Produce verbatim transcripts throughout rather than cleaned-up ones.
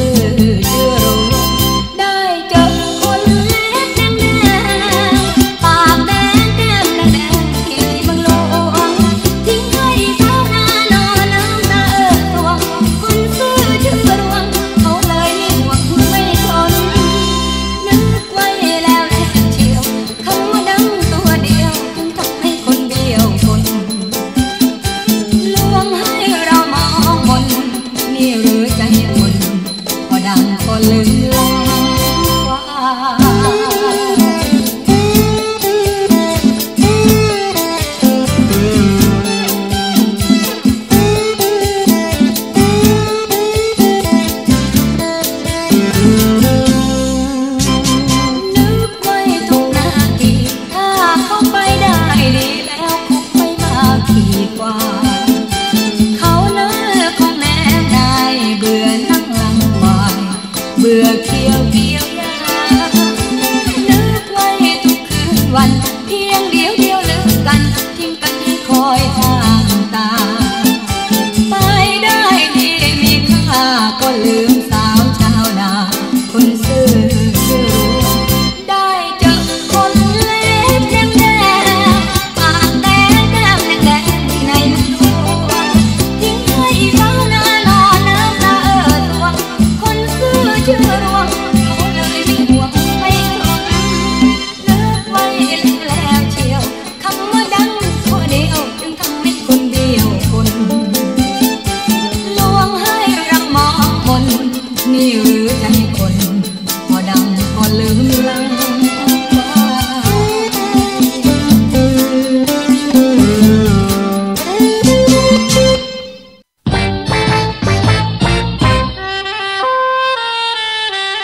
เ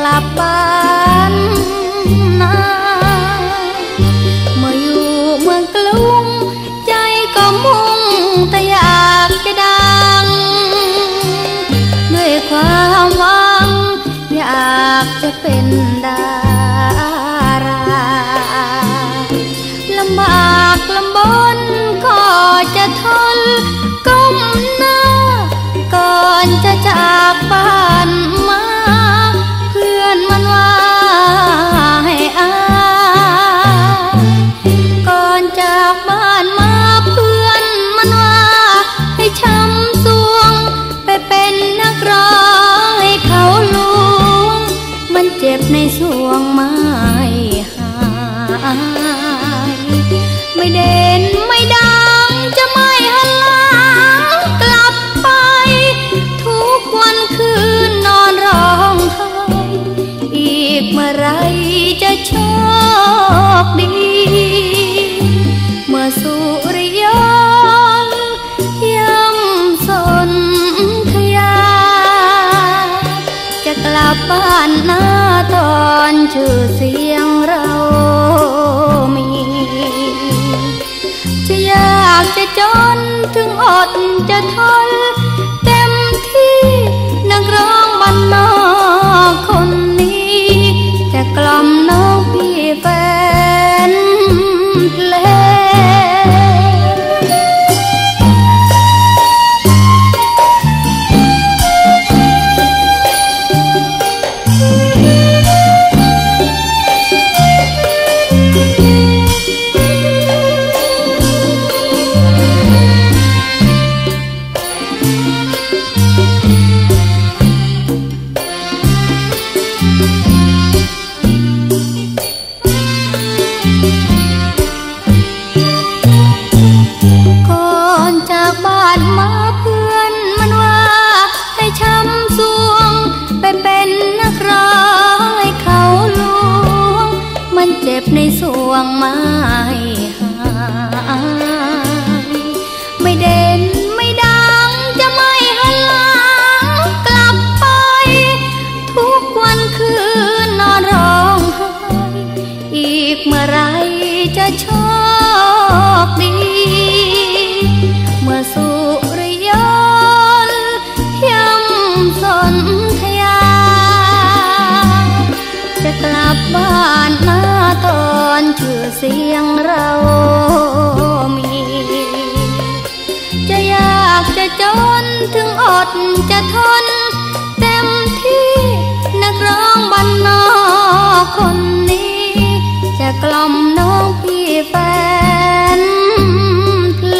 ลับบ้านนาเมื่ออยู่เมืองกรุงใจก็มุ่งแต่อยากจะดังด้วยความหวังอยากจะเป็นดาราลำบากลำบนก็จะทนก้มหน้าก่อนจะจากบ้านมาเพื่อนมันว่าให้อายก่อนจากบ้านมาเพื่อนมันว่าให้ช้ำสวงไปเป็นนักร้องให้เขาลวงมันเจ็บในสวงไม่หายไม่เด่นไม่ดังจะไม่หันหลังกลับไปทุกวันคืนนอนร้องไห้อีกเมื่อไรจะโชคดีเมื่อสุริยนต์ย่ำสนธยาจะกลับบ้านหน้าตอนชื่อเสียงเรามีจะยากจะจนถึงอดจะทนเต็มที่นักร้องบ้านนอกคนนี้จะกล่อมน้องพี่แฟนเพลงเจ็บในสวงไม่หายไม่เด่นไม่ดังจะไม่หันหลังกลับไปทุกวันคืนนอนร้องไห้อีกเมื่อไรจะโชคดีเมื่อสุริยนต์ย่ำสนธยาจะกลับบ้านนาตอนชื่อเสียงเรามีจะยากจะจนถึงอดจะทนเต็มที่นักร้องบ้านนอกคนนี้จะกล่อมน้องพี่แฟนเพล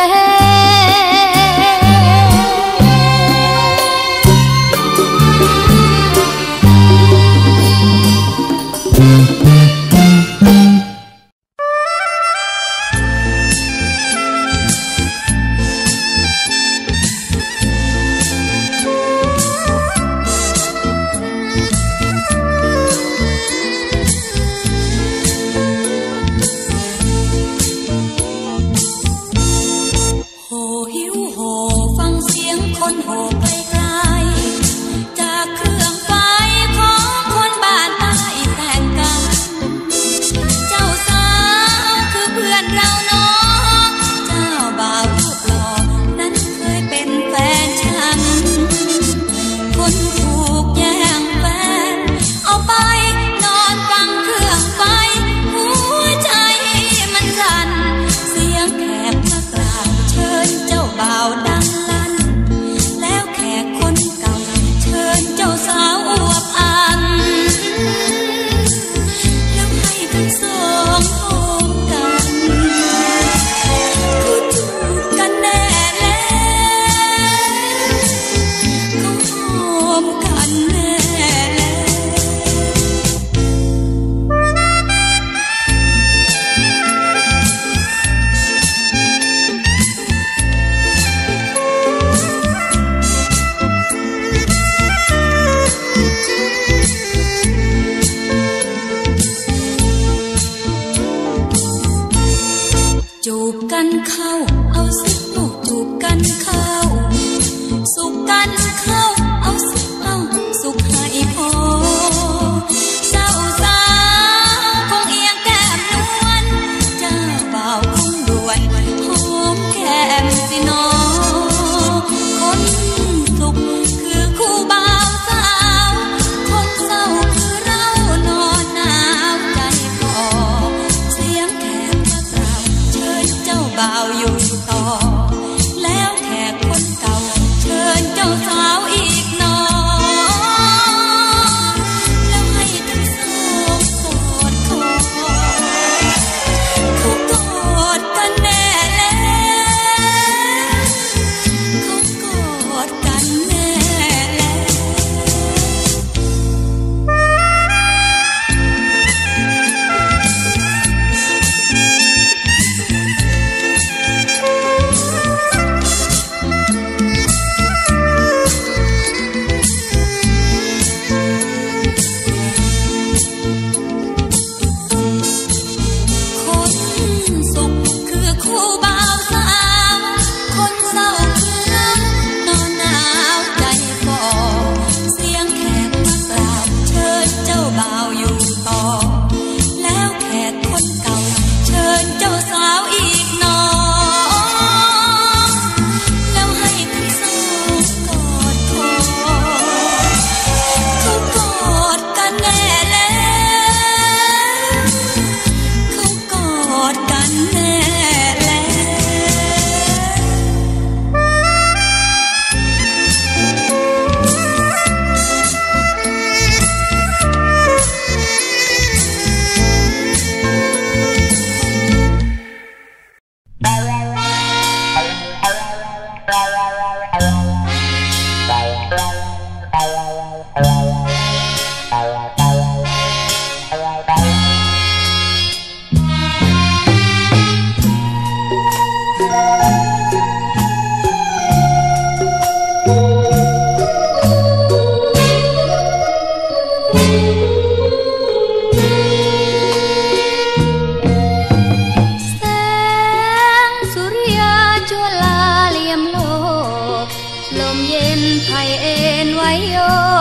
กันเข้าสุขกันเข้าเอาสิเอาสุข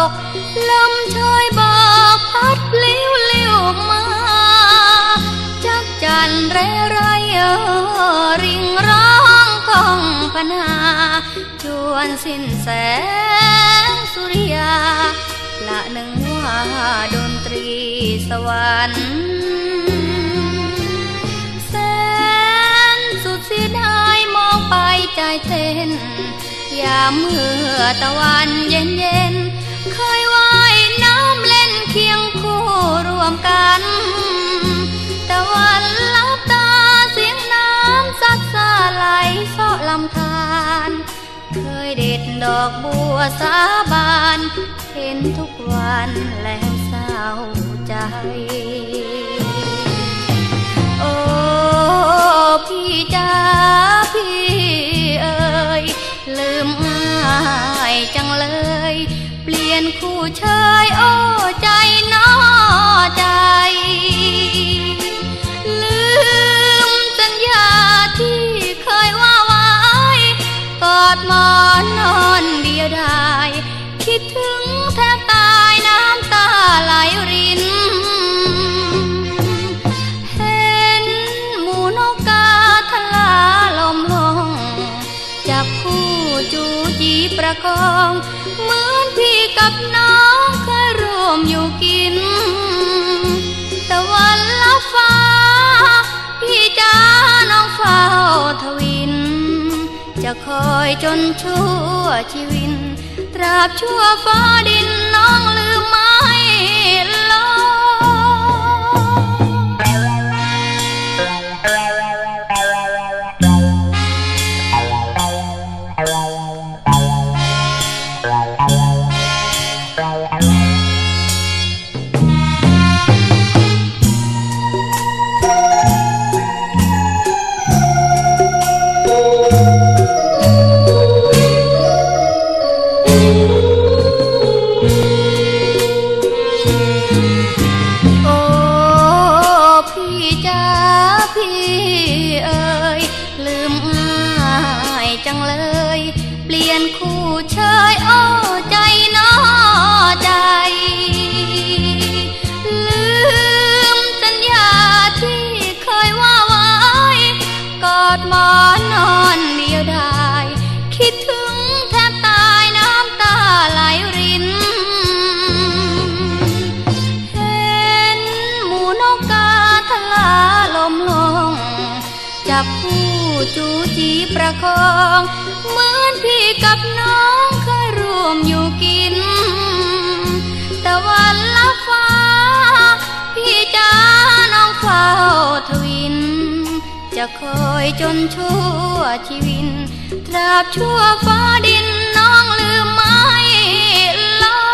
กลมเชยบอกพัดลิ้วลิ้วมาจักจันเรไรเออริงร้องกองพนาจวนสิ้นแสงสุริยาละหนึ่งว่าดนตรีสวรรค์แสนสุดเสียดายมองไปใจเต้นยามเมื่อตะวันเย็นเย็นเคยว่ายน้ำเล่นเคียงคู่รวมกันตะวันลับตาเสียงน้ำซัดสาไหลเสาะลำธารเคยเด็ดดอกบัวสาบานเห็นทุกวันแล้วเศร้าใจโอ้พี่จ๋าพี่เอ๋ยลืมง่ายจังเลยเปลี่ยนคู่เชยโอ้ใจน้อใจลืมสัญญาที่เคยว่าไว้กอดหมอนนอนเดียวดายคิดถึงแทบตายน้ำตาไหลรินเห็นหมูนกกาทลาลมลงจับคู่จูจีประคองเหมือนพี่กับน้องเคยร่วมอยู่กินตะวันลับฟ้าพี่จ้าน้องเฝ้าทวินจะคอยจนชั่วชีวิตตราบชั่วฟ้าดินน้องลืมไม่ลงคู่เชยโอ้ใจน้อใจลืมสัญญาที่เคยว่าไว้กอดหมอนนอนเดียวดายคิดถึงแทบตายน้ำตาไหลรินเห็นหมูนกกาทลาลมลงจับคู่จูจีประคองเหมือนพี่กับน้องเคยร่วมอยู่กินตะวันลับฟ้าพี่จ้าน้องเฝ้าทวินจะคอยจนชั่วชีวิตตราบชั่วฟ้าดินน้องลืมไม่ลง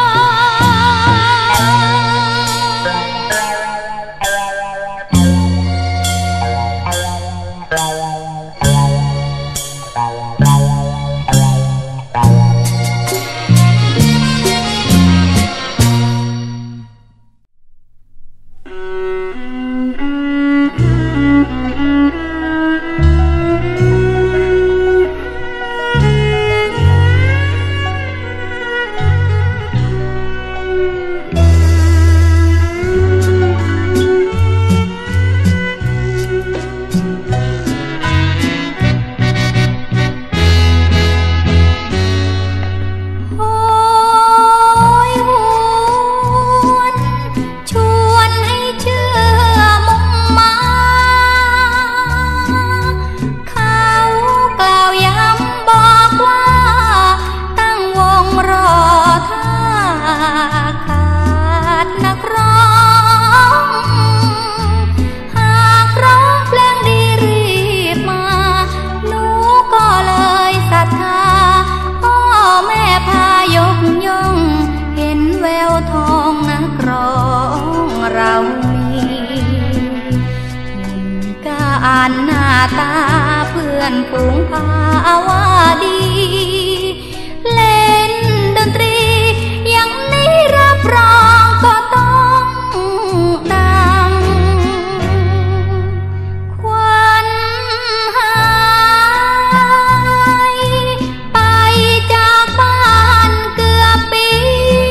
หน้าตาเพื่อนฝูงพาว่าดีเล่นดนตรีอย่างนี้รับรองก็ต้องดังควันหายไปจากบ้านเกือบปี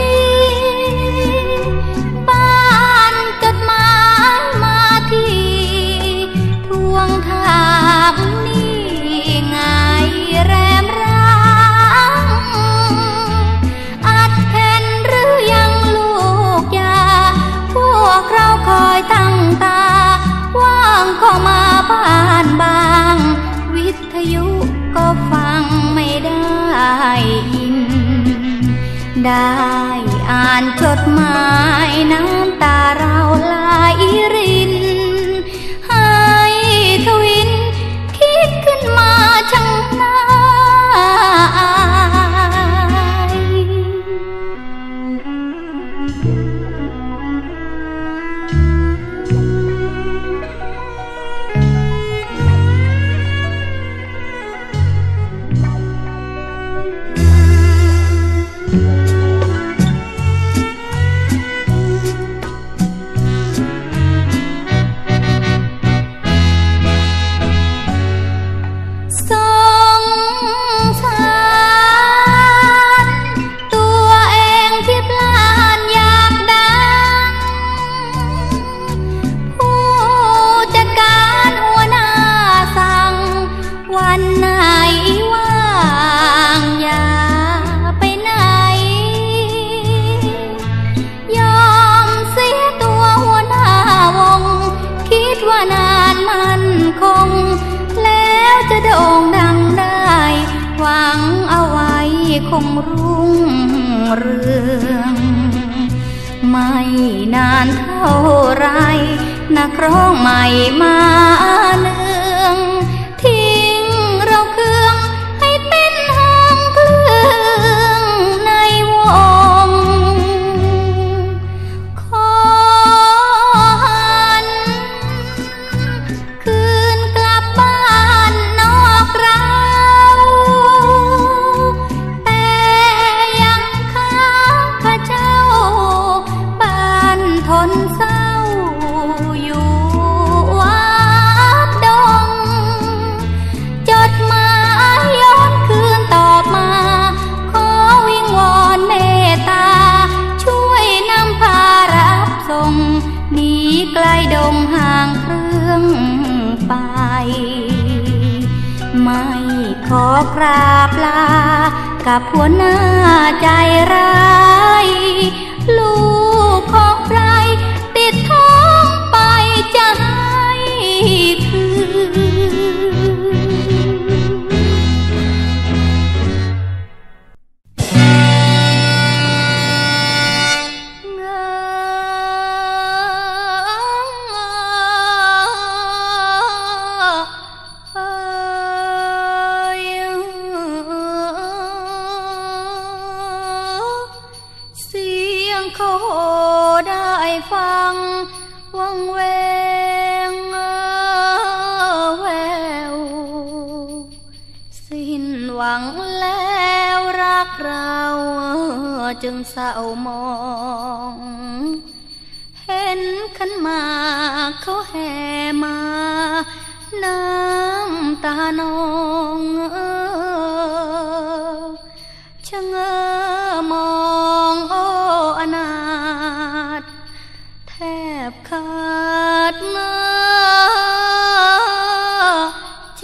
ได้อ่านจดหมายน้ำตาเราไหลรินให้ทวินคิดขึ้นมาช่างน่าอายคงรุ่งเรืองไม่นานเท่าไรนักร้องใหม่มาเนืองทิ้งเราเครื่องให้เต้นห้างเครื่องในวงขอหันคืนกลับบ้านนอกเราทนเศร้าอยู่วัดดงจดหมายย้อนคืนตอบมาขอวิงวอนเมตตาช่วยนำพารับส่งหนีไกลดงห่างเครื่องไปไม่ขอกราบลากับหัวหน้าใจร้ายลูกของใครติดท้องไปจะให้คืเขาได้ฟังวังเวงแววสิ้นหวังแล้วรักเราจึงเศร้ามองเห็นขันหมากเขาแห่มาน้ำตานองชะเง้อมองโอ้อนาถแทบขาดเนื้อใจ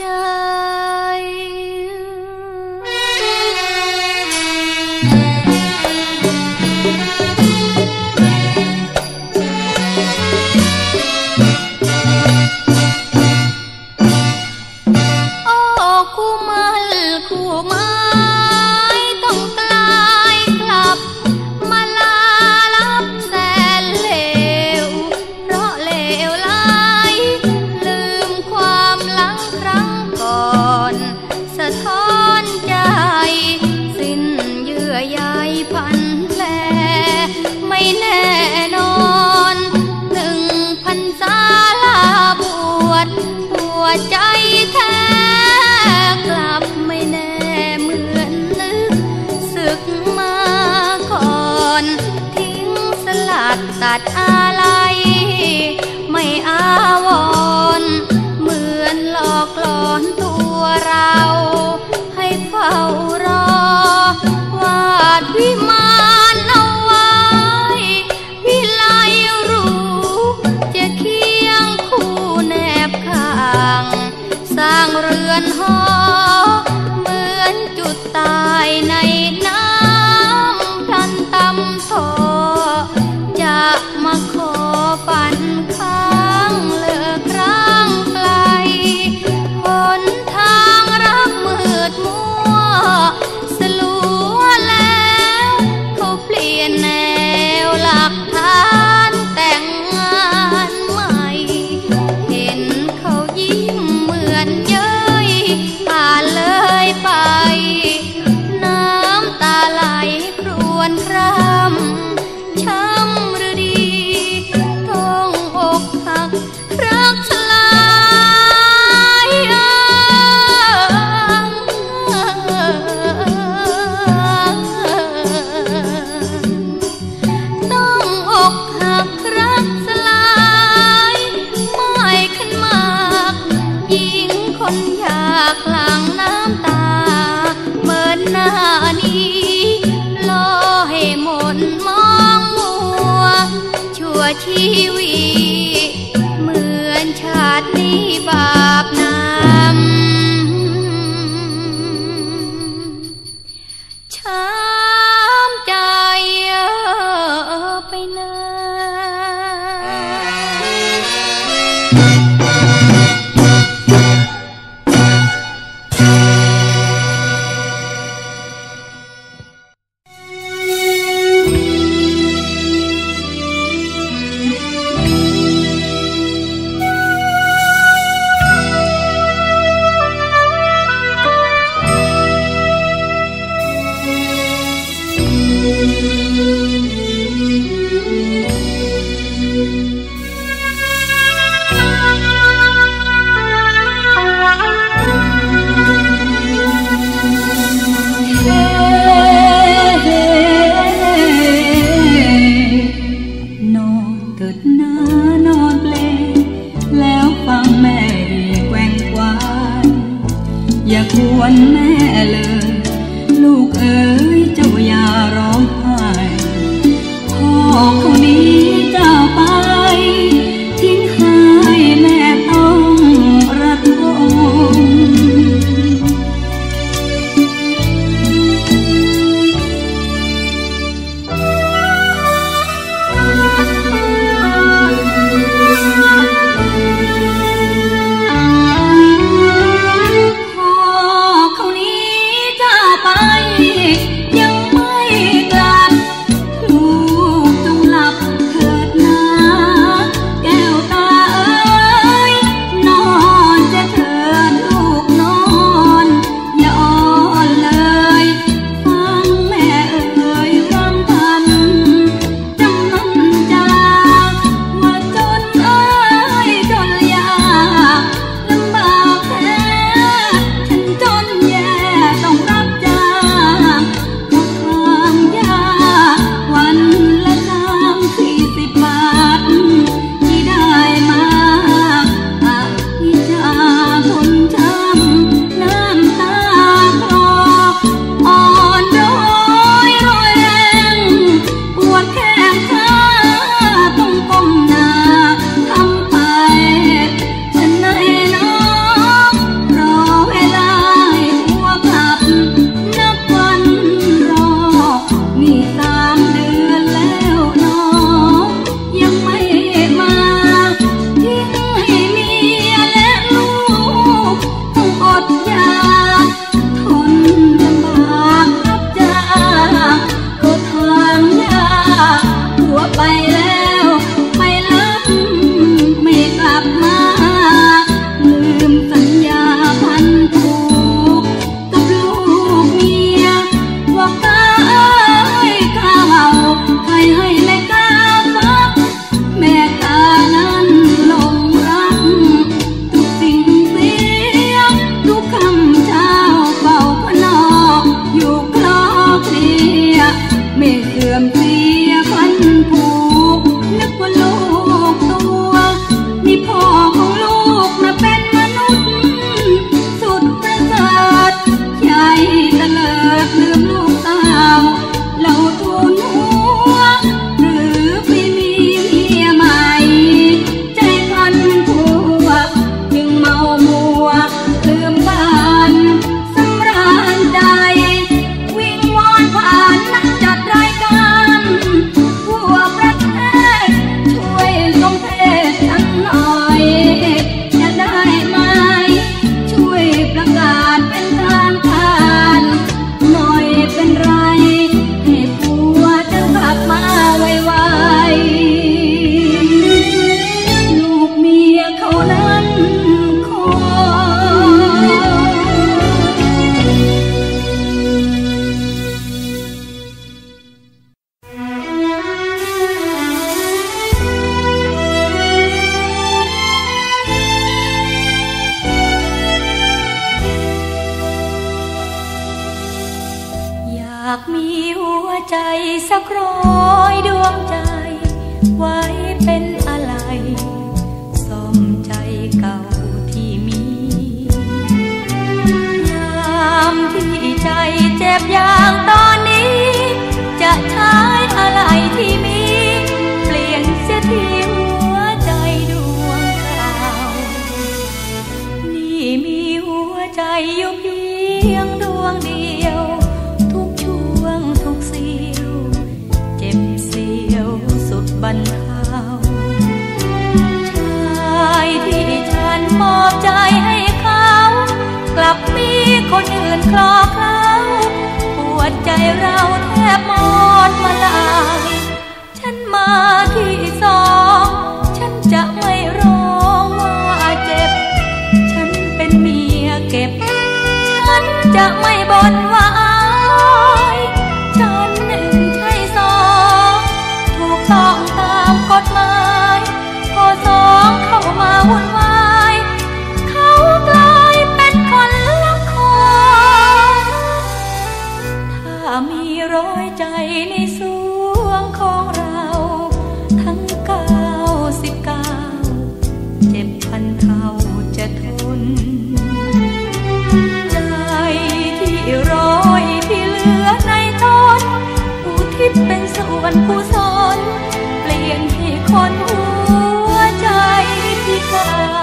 ตัดอะไรไม่อาวรณ์เหมือนหลอกหลอนตัวเราให้เฝ้ารอวาดวิมานเอาไว้วิไลรู้จะเคียงคู่แนบข้างสร้างเรือนหอเหมือนจุดตายในน้ำพลันตำโถจะมาขอฝันค้างเลิกร้างไกลหนทางรักมืดมัวสลัวแล้วชีวิตเหมือนชาตินี้บาปนำช้ำใจไปนานวันแม่เลยลูกเอ๋ยเจ้าอย่าร้องไห้พ่อคนนี้เจ้าไปทิ้งให้แม่ต้องระทมบรรเทาชายที่ฉันมอบใจให้เขากลับมีคนอื่นคลอเคล้าปวดใจเราแทบหมดมาลายฉันมาที่สองฉันจะไม่ร้องว่าเจ็บฉันเป็นเมียเก็บฉันจะไม่บ่นว่าอายฉันหนึ่งใช่สองถูกต้องตามกฎหมายพอสองเข้ามาวุ่นวายเขากลายเป็นคนละคนถ้ามีร้อยใจในสวงของเราทั้งเก้าสิบเก้าเจ็บพันเท่าจะทนใจที่ร้อยที่เหลือในตนอุทิศเป็นส่วนกุศลเปลี่ยนให้คนหัวใจพิการ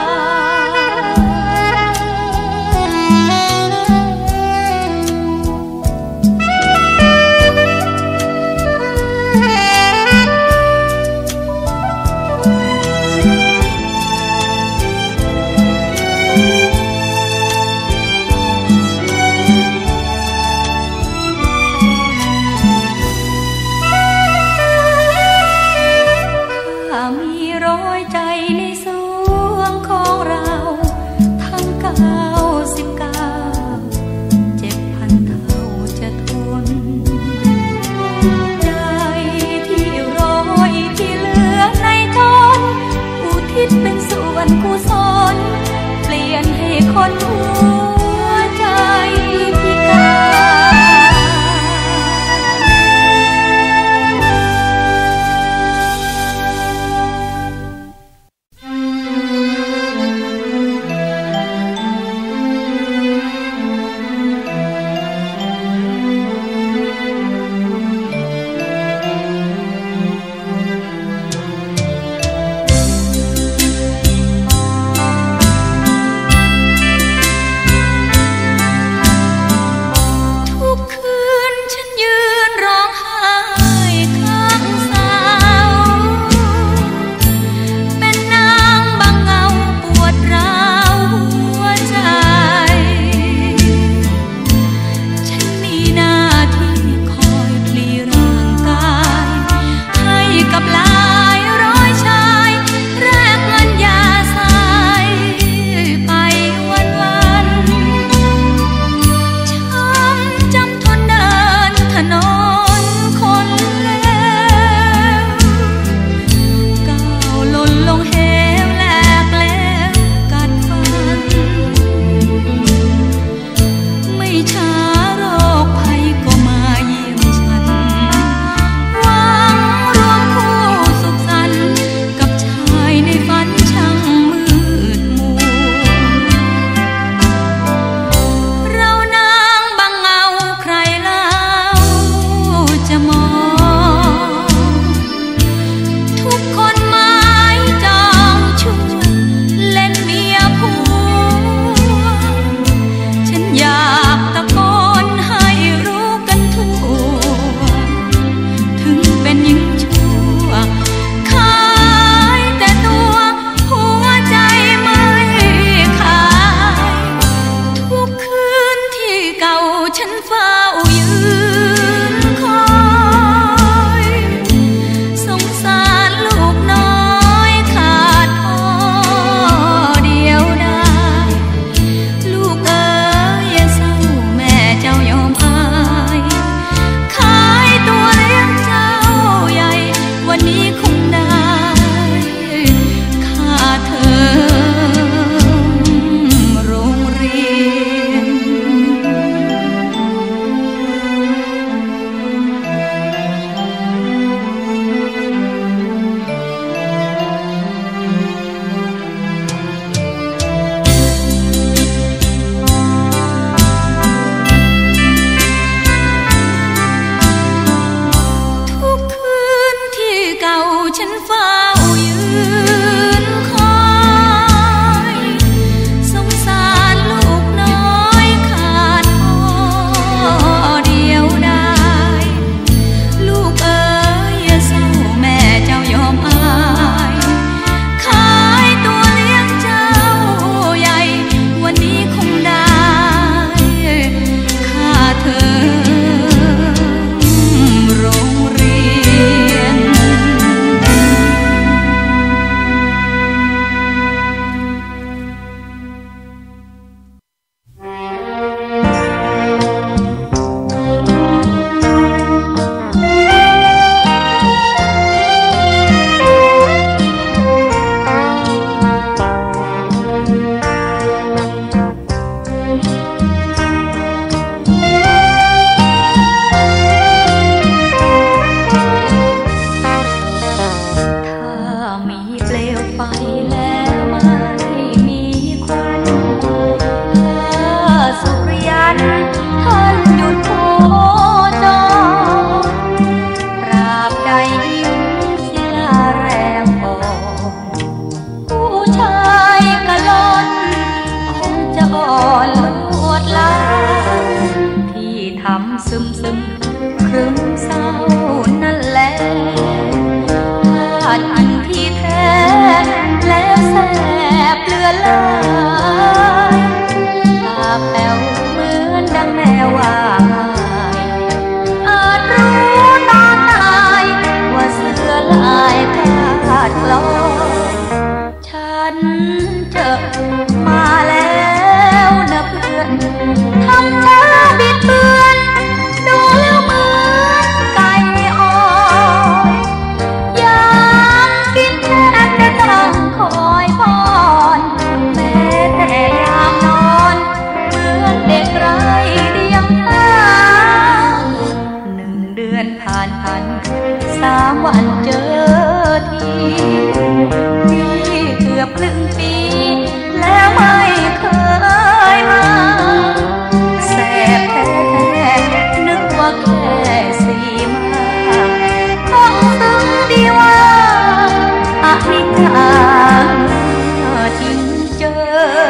ซึมซึมครึ้มเศร้านั่นแหละพลาดอันที่แท้แล้วแสบเลือลายตาแป๋วเหมือนดังแม่ว่าอาจรู้ตอนไหนว่าเสือลายพลาดกลอยฉันเจอมาแล้วนะเพื่อนทำท่าบิดเบือนดูแล้วเหมือนไก่อ่อนอยากกินแทบจะต้องคอยป้อนแม้แต่ยามนอนเหมือนเด็กไร้เดียงสาหนึ่งเดือนผ่านพันสามวันเจอทีที่เกือบครึ่งปีแล้วไม่เคยมาแสบแท้นึกว่าแค่สี่มาต้องซึ้งดีว่าอนิจจังทิ้งเจอ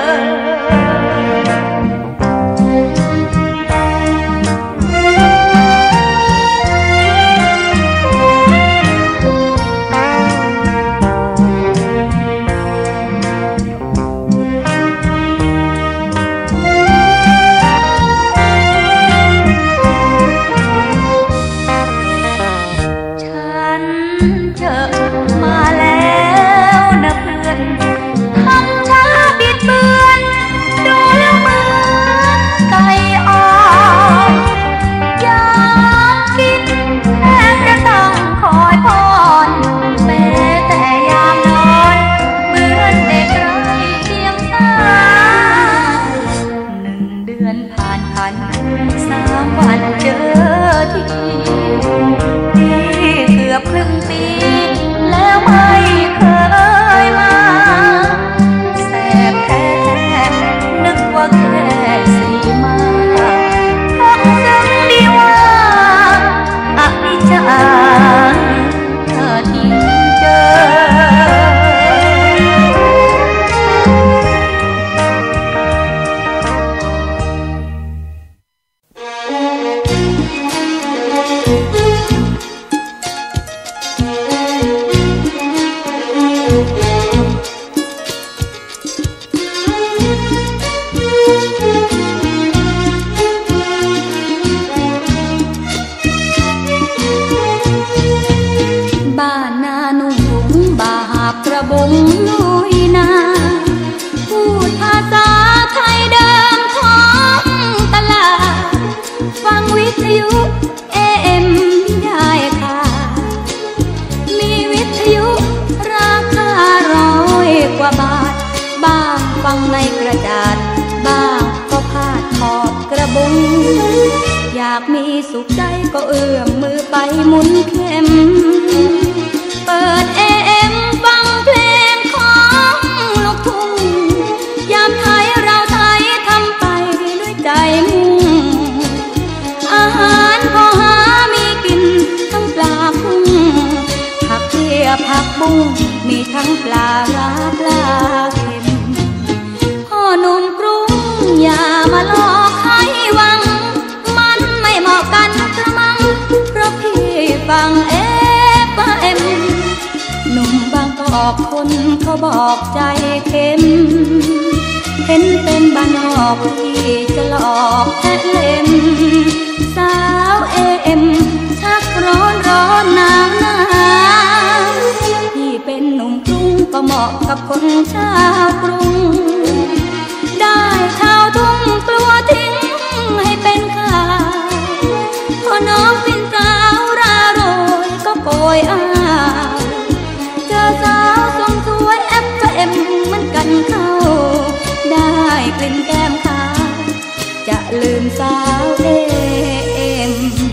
อยากมีสุขใจก็เอื้อมมือไปหมุนเข็มเปิด เอ เอ็ม ฟังเพลงของลูกทุ่งยามไทยเราไทยทำไปด้วยใจมุ่งอาหารพอหามีกินทั้งปลากุ้งผักเพียผักบุ้งมีทั้งปลาร้าปลาเค็มพ่อหนุ่มกรุงอย่ามาหลอกให้หวังมันไม่เหมาะกันกระมังเพราะพี่ฟังเอฟเอ็มหนุ่มบางกอกคนเขาบอกใจเข็มเห็นเป็นบ้านนอกที่จะหลอกแทะเล็มสาวเอเอ็มชักร้อนร้อนหนาวหนาวพี่เป็นหนุ่มกรุงก็เหมาะกับคนชาวกรุงได้ชาวทุ่งกลัวทิ้งให้เป็นข่าวพอน้องเป็นสาวราโรยก็โกยอ้าวเจอสาวทรงสวยเอฟเอ็มเหมือนกันเข้าได้กลิ่นแก้มขาวจะลืมสาวเอเอ็ม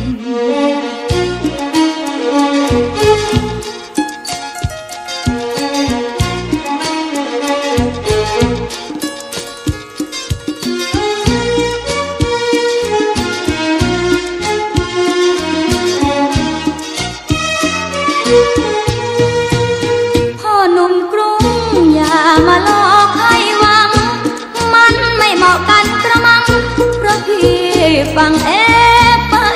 พ่อหนุ่มกรุงอย่ามาหลอกให้หวังมันไม่เหมาะกันกระมังเพราะพี่ฟังเอฟเ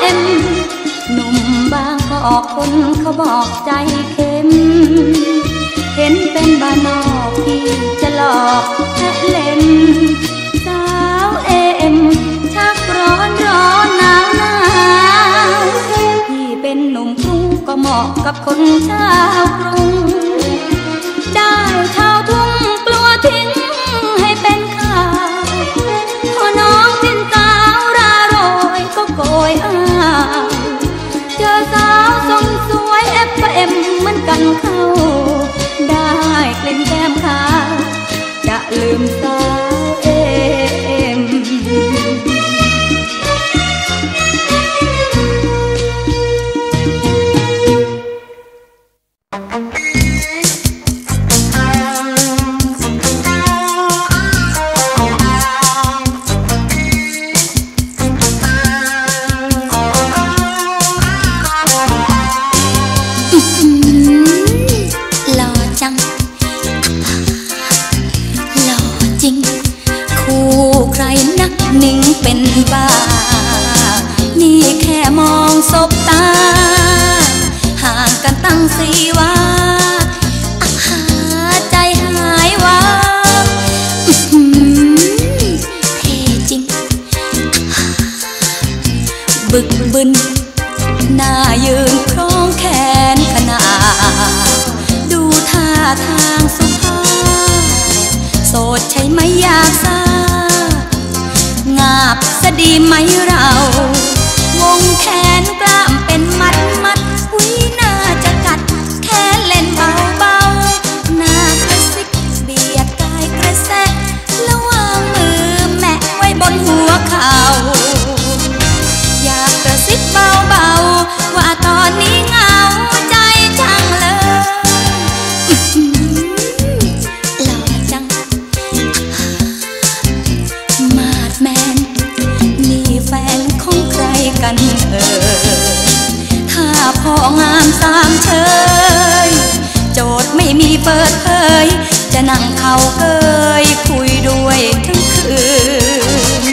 อกคนเขาบอกใจเค็มเห็นเป็นบ้านนอกที่จะหลอกแค่เล่นสาวเอ็มชักร้อนร้อนหนาวหนาวที่เป็นหนุ่มกรุงก็เหมาะกับคนชาวกรุงได้ชาวทุ่งกลัวทิ้งให้เป็นข่าวพอน้องเป็นสาวราโรยก็โกยอ้าวเจอสาวทรงสวยเอฟเอ็มเหมือนกันเข้าได้กลิ่นแก้มขาวจะลืมสาวเอ็มนิ่งเป็นบ้านี่แค่มองสบตาห่างกันตั้งสี่วาหาใจหายวาเท่จริงบึกบึนหน้ายืนคล้องแขนขนาดูท่าทางสุภาพโสดใช่ไหมอยากทราบงาบสะดีไหมเราวงแขนกล้ามเป็นมัดมัดอุ้ยน่าจะกัดแค่เล่นเบาเบาหน้ากระซิบเบียดกายกระแสแล้ววางมือแมะไว้บนหัวเข่าอยากกระซิบเบาเบาว่าตอนนี้เหงาใจจังเลยหล่อจังมาดแมนนี่แฟนของใครกันเอ่ยถ้าพ่องามสามเชยโจทย์ไม่มีเปิดเผยจะนั่งเข่าเกยคุยด้วยทั้งคืน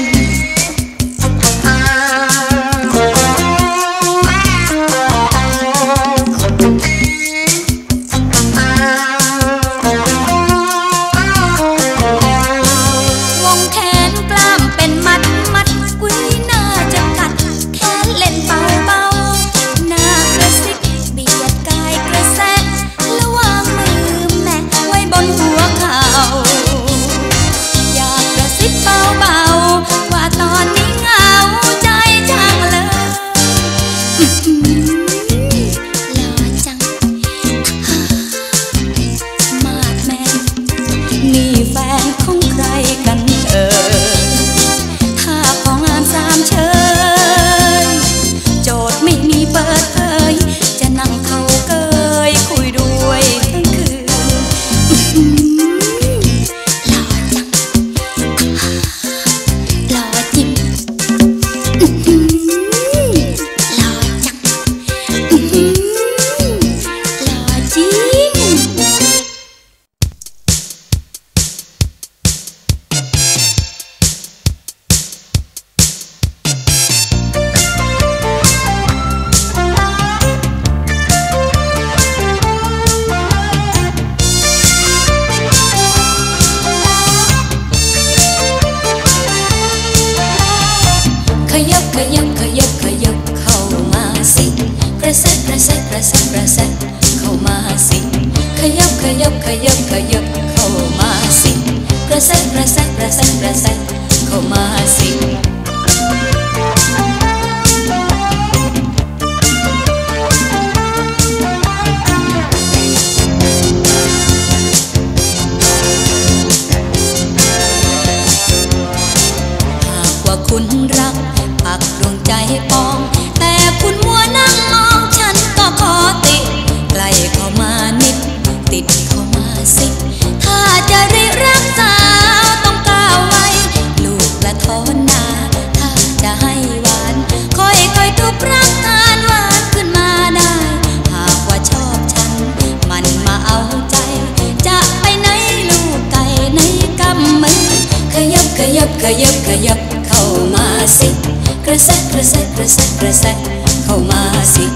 ขยับขยับเข้ามาสิกระแซะกระแซะกระแซะกระแซะเข้ามาสิข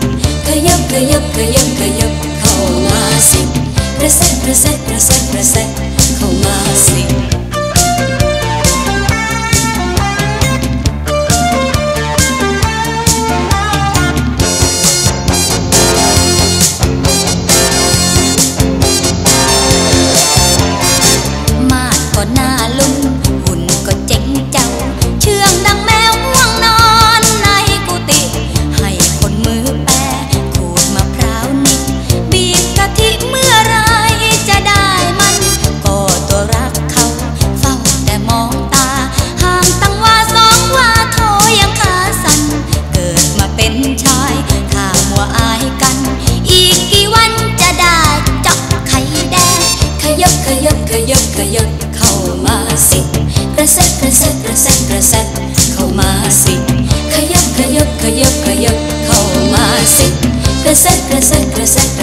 ยับขยับขยับขยับเข้ามาสิกระแซะกระแซะกระแซะกระแซะเข้ามาสิมาดก็หน้าลุ่มหุ่นก็เจ๋งเจ้าเชื่องดังแมวง่วงนอนในกุฏิให้คนมือแปรขูดมะพร้าวนิดบีบกะทิเมื่อไรจะได้มันก็ตัวรักเขาเฝ้าแต่มองตาห่างตั้งว่าสองว่าโทยังขาสั่นเกิดมาเป็นชายถ้ามัวอายกันอีกกี่วันจะได้เจาะไข่แดงขยับขยับขยับขยับเข้ามาสิกระแซะกระแซะกระแซะกระแซะเข้ามาสิขยับขยับขยับขยับเข้ามาสิกระแซะกระแซะกระแซะ